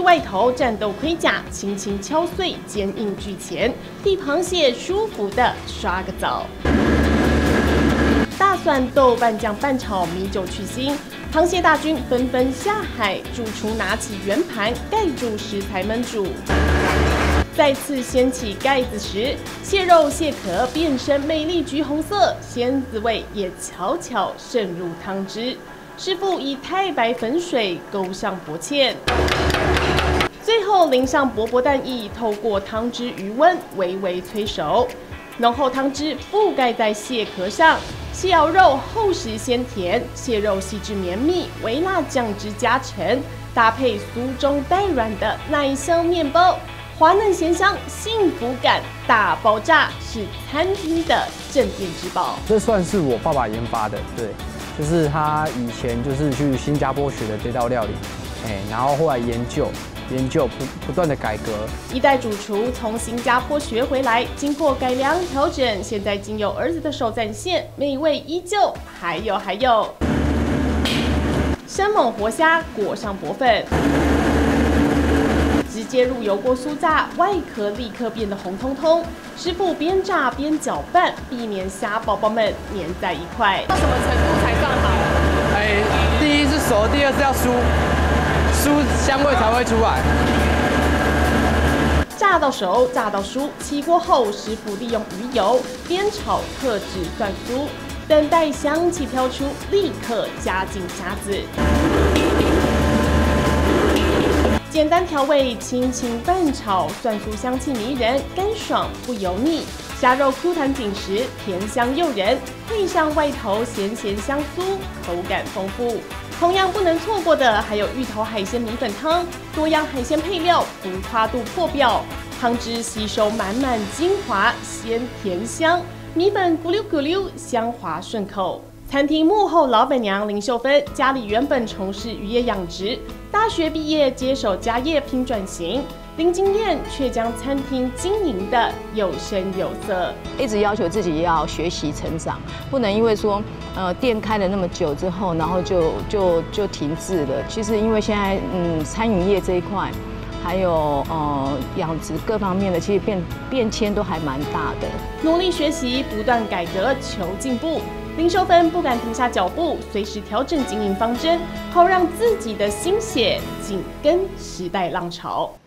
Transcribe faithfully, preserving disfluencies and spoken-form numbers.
外头战斗盔甲轻轻敲碎坚硬巨钳，替螃蟹舒服的刷个澡。大蒜豆瓣酱拌炒米酒去腥，螃蟹大军纷纷下海，主厨拿起圆盘盖住食材焖煮。再次掀起盖子时，蟹肉蟹壳变身美丽橘红色，鲜滋味也悄悄渗入汤汁。师傅以太白粉水勾上薄芡，最后淋上薄薄蛋液，透过汤汁余温微微催熟。浓厚汤汁覆盖在蟹壳上，蟹螯肉厚实鲜甜，蟹肉细致绵密，微辣酱汁加成，搭配酥中带软的奶香面包。滑嫩咸香，幸福感大爆炸，是餐厅的镇店之宝。 这算是我爸爸研发的，对，就是他以前就是去新加坡学的这道料理，哎，然后后来研究研究不不断的改革。 一代主厨从新加坡学回来，经过改良调整，现在经由儿子的手展现，美味依旧。还有还有，生猛活虾裹上薄粉。直接入油锅酥炸，外壳立刻变得红彤彤。师傅边炸边搅拌，避免虾宝宝们粘在一块。 到什么程度才算好？ 哎，第一是熟，第二是要酥，酥香味才会出来。 炸到熟，炸到酥。起锅后，师傅利用鱼油煸炒特制蒜酥，等待香气飘出，立刻加进虾子。简单调味，轻轻拌炒，蒜酥香气迷人，干爽不油腻。虾肉 Q 弹紧实，甜香诱人，配上外头咸咸香酥，口感丰富。同样不能错过的还有芋头海鲜米粉汤，多样海鲜配料，浮夸度破表，汤汁吸收满满精华，鲜甜香，米粉咕溜咕溜，香滑顺口。餐厅幕后老板娘林秀芬，家里原本从事渔业养殖，大学毕业接手家业拼转型，零经验却将餐厅经营的有声有色。 一直要求自己要学习成长，不能因为说呃店开了那么久之后，然后就就就停滞了。其实因为现在嗯餐饮业这一块，还有呃养殖各方面的，其实变变迁都还蛮大的。 努力学习，不断改革，求进步。林秀芬不敢停下脚步，随时调整经营方针，好让自己的心血紧跟时代浪潮。